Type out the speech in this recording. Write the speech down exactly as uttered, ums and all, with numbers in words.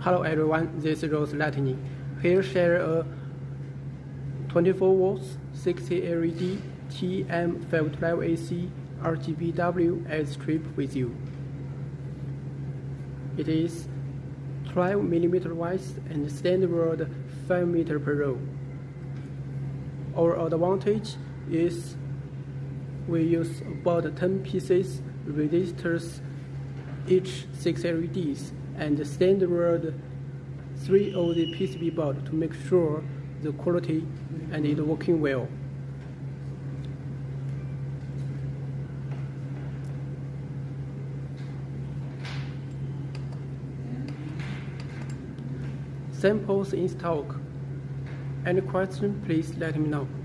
Hello everyone, this is Rose Lightning. Here share a twenty-four volts sixty L E D T M five twelve A C R G B W strip with you. It is twelve millimeter wide and standard five meter per row. Our advantage is we use about ten pieces resistors each six L E Ds and standard three of the P C B board to make sure the quality and it working well. Samples in stock. Any question, please let me know.